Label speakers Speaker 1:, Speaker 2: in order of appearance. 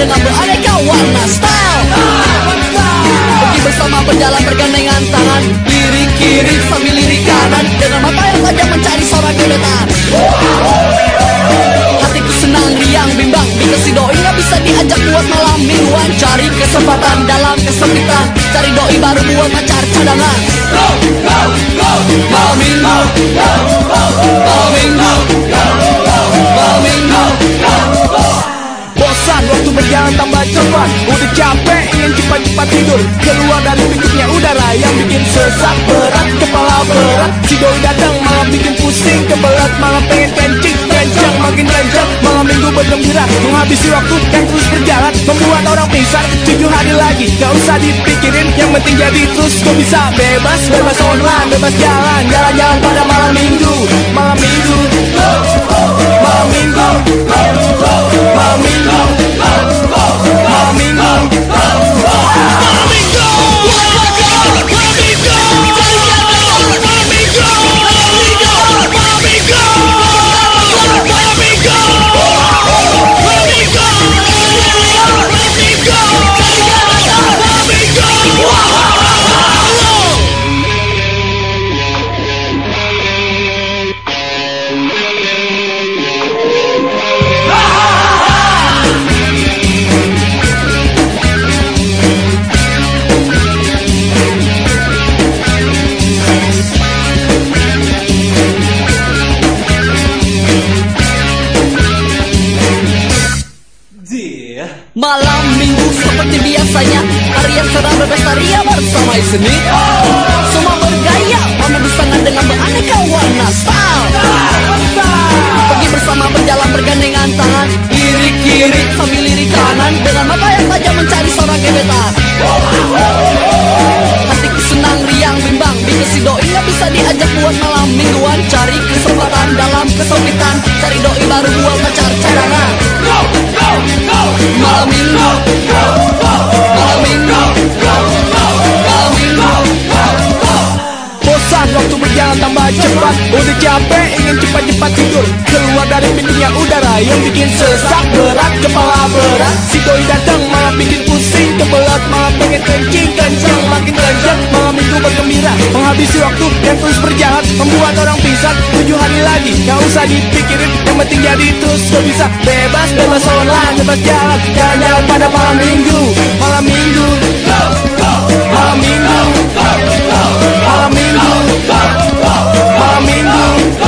Speaker 1: dengan beraneka warna style. Pergi bersama berjalan bergandengan tangan, lirik kiri sambil lirik kanan, dengan mata yang tajam mencari seorang gebetan. Hatiku senang riang bimbang, bila si doi nggak bisa diajak buat malam mingguan. Cari kesempatan dalam kesempitan, cari doi baru buat pacar cadangan. Go, go, go, malam minggu, go, go, malam minggu, go, go, malam minggu, go, go.
Speaker 2: Bosan waktu berjalan tambah cepat, udah capek ingin cepat-cepat tidur. Keluar dari pintunya udara yang bikin sesak berat, kepala berat. Si doi datang malah bikin pusing, kebelat malah pengen kencing, kencang makin kencang. Malam minggu bergembira, menghabisi waktu yang terus berjalan, membuat orang pingsan. 7 hari lagi, gak usah dipikirin, yang penting jadi terus. Kau bisa bebas, bebas online, bebas jalan, jalan-jalan pada malam minggu. Malam minggu, malam minggu, malam minggu, malam minggu.
Speaker 1: Malam minggu seperti biasanya, hari yang sedang berpesta bersama istri. Semua bergaya, pamer busana dengan beraneka warna style. Pergi bersama berjalan bergandengan tangan, lirik kiri sambil lirik kanan, dengan mata yang tajam mencari seorang gebetan. Hatiku senang riang bimbang, bila si doi nggak bisa diajak buat malam mingguan. Cari kesempatan dalam kesempitan, cari doi baru buat pacar cadangan. Go, go, go, malam minggu, go, go, malam minggu, go, go, malam minggu, go, go.
Speaker 2: Bosan waktu berjalan tambah cepat, udah capek ingin cepat-cepat tidur. Keluar dari pintunya udara yang bikin sesak berat, kepala berat. Si doi datang malah bikin pusing, kebelat malah pengen kencing, kencang makin kencang. Malam minggu bergembira, menghabisi waktu yang terus berjalan, membuat orang pingsan. 7 hari lagi, gak usah dipikirin, yang penting jadi terus. Kau bisa bebas, bebas online, bebas jalan, jalan-jalan pada malam minggu. Malam minggu, go, go, malam minggu, go, go, malam minggu, go, go, malam minggu.